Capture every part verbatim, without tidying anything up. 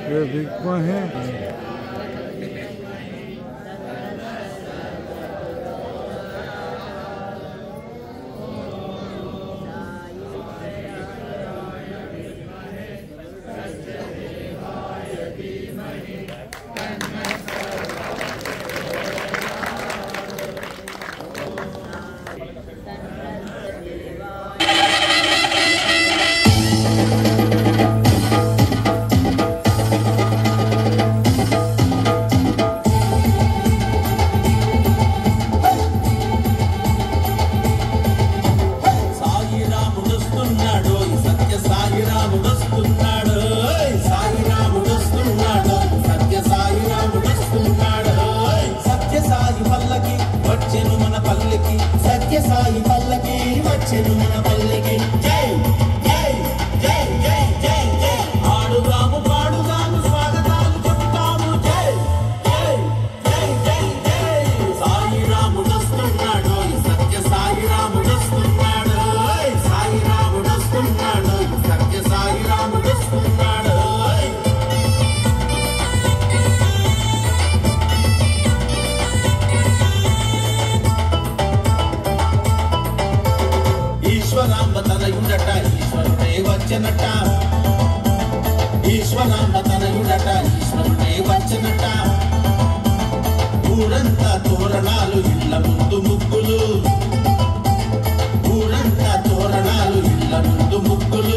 ये बिकवा है। ఈశ్వరాంబ తనయుడట ఈశ్వరుడే వచ్చనట ఊరంతా తోరణాలు ఇళ్ళ ముందు ముగ్గులు ఊరంతా తోరణాలు ఇళ్ళ ముందు ముగ్గులు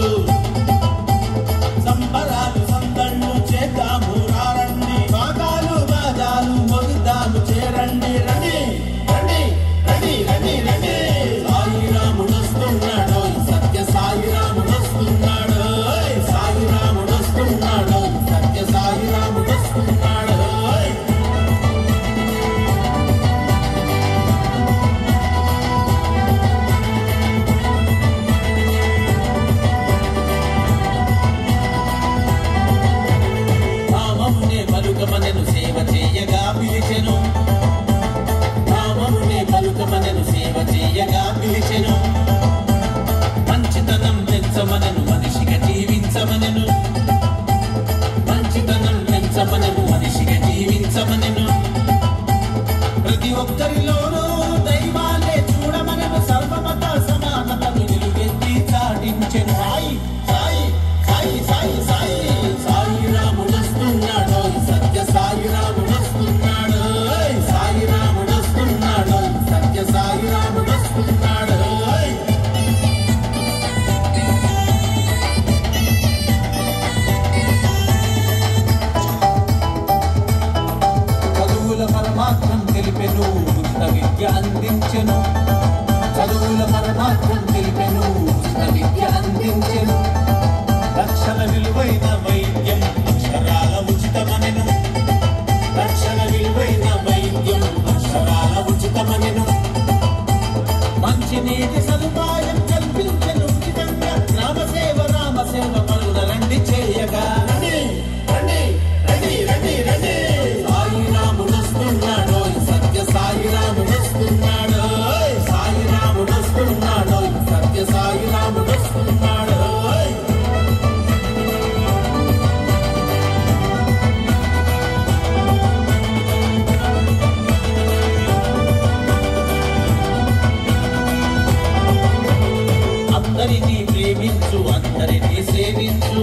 సంబరాలు సందళ్ళు చేద్దాము రారండి బాగాలు బాజాలు మొగిద్దాము చేరండి రండి రండి రండి రండి రండి సాయిరాముడు వస్తున్నాడు సత్య సాయిరాముడు వస్తున్నాడు సాయిరాముడు వస్తున్నాడు సత్య సాయిరాముడు వస్తున్నాడు నామమునే పలుకమనెను సేవ చేయగా పిలిచెను నామమునే పలుకమనెను సేవ చేయగా పిలిచెను మంచితనం పెంచమనెను మనిషిగా జీవించమనెను మంచితనం పెంచమనెను మనిషిగా జీవించమనెను ప్రతి ఒక్కరిలోనూ దైవాలే చూడమనెను సర్వమత సమానతను నిలువెత్తి చాటించెను సాయి సాయి సాయి సాయి సాయి సాయిరాముడు వస్తున్నాడు సత్య సాయిరాముడు వస్తున్నాడు సాయిరాముడు వస్తున్నాడు సత్య సాయిరాముడు వస్తున్నాడు చదువుల పరమాత్మం తెలిపెను ఉచిత విద్య అందించెను చదువుల పరమాత్మం తెలిపెను ఉచిత విద్య అందించెను లక్షల విలువైన వైద్యం అక్షరాల ఉచితమనెను లక్షల విలువైన వైద్యం అక్షరాల ఉచితమనెను మంచినీటి సదుపాయం కల్పించెను ఉచితంగా గ్రామ సేవ రామ సేవ పనుల రండి చేయగా రండి రండి రండి రండి రండి సాయిరాముడు వస్తున్నాడు సత్య సాయిరాముడు వస్తున్నాడు సాయిరాముడు వస్తున్నాడు సత్య సాయిరాముడు వస్తున్నాడు అందరినీ ప్రేమించు అందరినీ సేవించు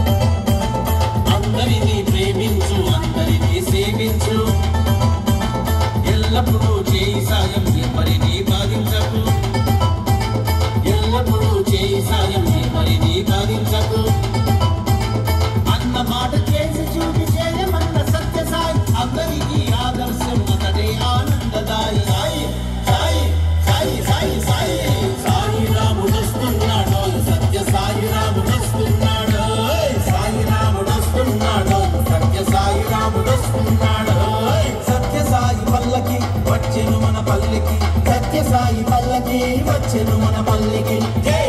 అందరినీ ప్రేమించు అందరినీ సేవించు ఎల్లప్పుడూ చేయి సాయం ఎవరిని బాధించకు ఎల్లప్పుడూ చేయి సాయం ఎవరిని బాధించకు అన్న మాట చేసి చూపి చేయమన్న సత్య సాయి అందరికీ ఆదర్శం అతడే ఆనందదాయి సాయి సాయి సాయి సాయి సాయి సాయిరాముడు వస్తున్నాడు సత్య సాయిరాముడు వస్తున్నాడు సాయిరాముడు వస్తున్నాడు సత్య సాయిరాముడు వస్తున్నాడు సత్య సాయి పల్లకి వచ్చెను మన పల్లెకి సత్య సాయి పల్లకి వచ్చెను మన పల్లెకి జై